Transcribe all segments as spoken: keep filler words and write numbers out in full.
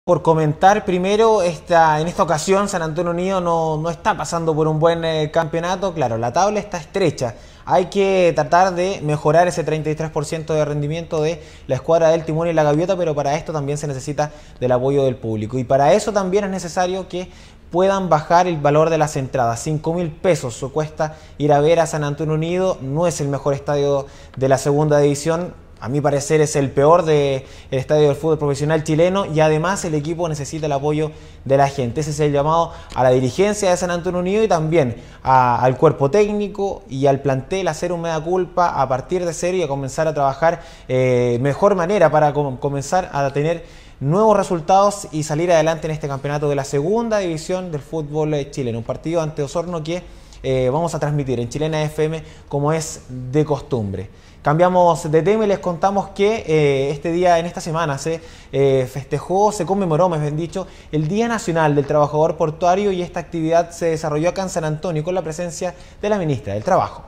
Por comentar primero, esta, en esta ocasión San Antonio Unido no, no está pasando por un buen eh, campeonato. Claro, la tabla está estrecha. Hay que tratar de mejorar ese treinta y tres por ciento de rendimiento de la escuadra del Timón y la Gaviota, pero para esto también se necesita del apoyo del público. Y para eso también es necesario que puedan bajar el valor de las entradas. cinco mil pesos cuesta ir a ver a San Antonio Unido. No es el mejor estadio de la segunda división. A mi parecer es el peor del estadio del fútbol profesional chileno y además el equipo necesita el apoyo de la gente. Ese es el llamado a la dirigencia de San Antonio Unido y también a, al cuerpo técnico y al plantel a hacer un mea culpa a partir de cero y a comenzar a trabajar eh, mejor manera para com comenzar a tener nuevos resultados y salir adelante en este campeonato de la segunda división del fútbol chileno. Un partido ante Osorno que eh, vamos a transmitir en Chilena F M como es de costumbre. Cambiamos de tema y les contamos que eh, este día, en esta semana, se eh, festejó, se conmemoró, más bien dicho, el Día Nacional del Trabajador Portuario y esta actividad se desarrolló acá en San Antonio con la presencia de la ministra del Trabajo.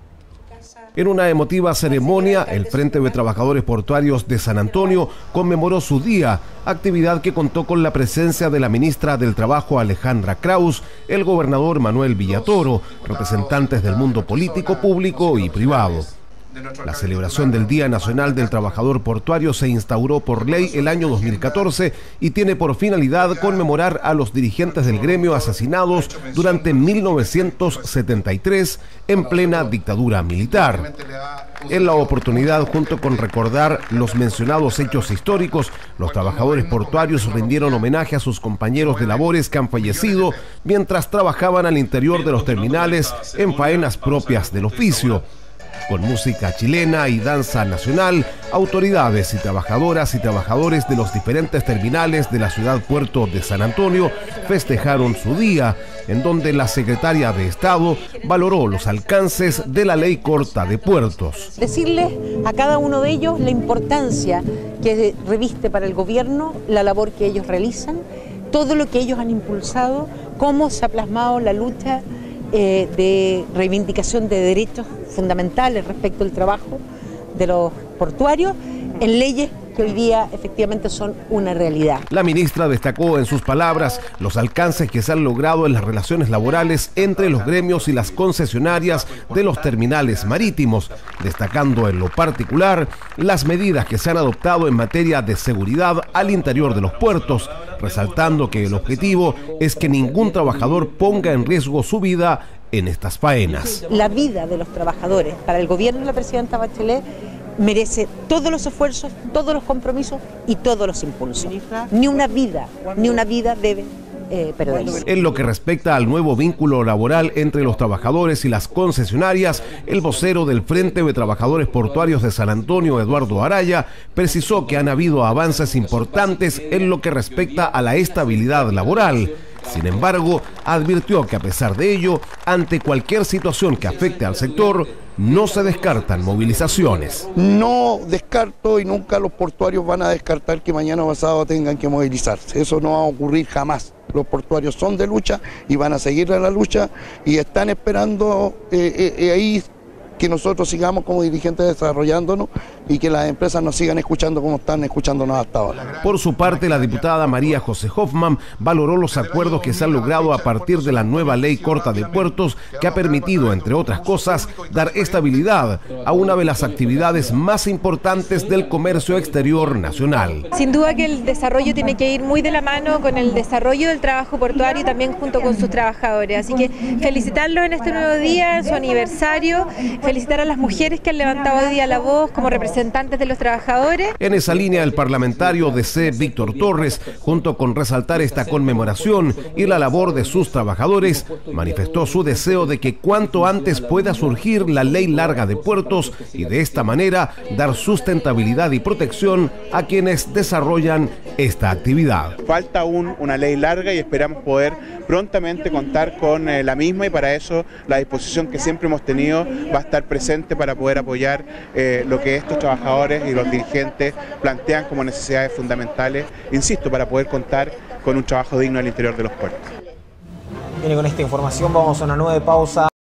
En una emotiva ceremonia, el Frente de Trabajadores Portuarios de San Antonio conmemoró su día, actividad que contó con la presencia de la ministra del Trabajo Alejandra Kraus, el gobernador Manuel Villatoro, representantes del mundo político, público y privado. La celebración del Día Nacional del Trabajador Portuario se instauró por ley el año dos mil catorce y tiene por finalidad conmemorar a los dirigentes del gremio asesinados durante mil novecientos setenta y tres en plena dictadura militar. En la oportunidad, junto con recordar los mencionados hechos históricos, los trabajadores portuarios rindieron homenaje a sus compañeros de labores que han fallecido mientras trabajaban al interior de los terminales en faenas propias del oficio. Con música chilena y danza nacional, autoridades y trabajadoras y trabajadores de los diferentes terminales de la ciudad puerto de San Antonio festejaron su día, en donde la secretaria de Estado valoró los alcances de la ley corta de puertos. Decirles a cada uno de ellos la importancia que reviste para el gobierno la labor que ellos realizan, todo lo que ellos han impulsado, cómo se ha plasmado la lucha Eh, de reivindicación de derechos fundamentales respecto al trabajo de los portuarios en leyes que hoy día efectivamente son una realidad. La ministra destacó en sus palabras los alcances que se han logrado en las relaciones laborales entre los gremios y las concesionarias de los terminales marítimos, destacando en lo particular las medidas que se han adoptado en materia de seguridad al interior de los puertos, resaltando que el objetivo es que ningún trabajador ponga en riesgo su vida en estas faenas. La vida de los trabajadores para el gobierno de la presidenta Bachelet merece todos los esfuerzos, todos los compromisos y todos los impulsos. Ni una vida, ni una vida debe eh, perderse. En lo que respecta al nuevo vínculo laboral entre los trabajadores y las concesionarias, el vocero del Frente de Trabajadores Portuarios de San Antonio, Eduardo Araya, precisó que han habido avances importantes en lo que respecta a la estabilidad laboral. Sin embargo, advirtió que a pesar de ello, ante cualquier situación que afecte al sector, no se descartan movilizaciones. No descarto y nunca los portuarios van a descartar que mañana o pasado tengan que movilizarse. Eso no va a ocurrir jamás. Los portuarios son de lucha y van a seguir en la lucha y están esperando eh, eh, ahí que nosotros sigamos como dirigentes desarrollándonos y que las empresas nos sigan escuchando como están escuchándonos hasta ahora. Por su parte, la diputada María José Hoffman valoró los acuerdos que se han logrado a partir de la nueva ley corta de puertos que ha permitido, entre otras cosas, dar estabilidad a una de las actividades más importantes del comercio exterior nacional. Sin duda que el desarrollo tiene que ir muy de la mano con el desarrollo del trabajo portuario y también junto con sus trabajadores. Así que felicitarlos en este nuevo día, en su aniversario. Felicitar a las mujeres que han levantado hoy día la voz como representantes de los trabajadores. En esa línea, el parlamentario D C Víctor Torres, junto con resaltar esta conmemoración y la labor de sus trabajadores, manifestó su deseo de que cuanto antes pueda surgir la ley larga de puertos y de esta manera dar sustentabilidad y protección a quienes desarrollan esta actividad. Falta aún una ley larga y esperamos poder prontamente contar con eh, la misma y para eso la disposición que siempre hemos tenido va a estar presente para poder apoyar eh, lo que estos trabajadores y los dirigentes plantean como necesidades fundamentales, insisto, para poder contar con un trabajo digno al interior de los puertos. Bien, y con esta información vamos a una nueva pausa.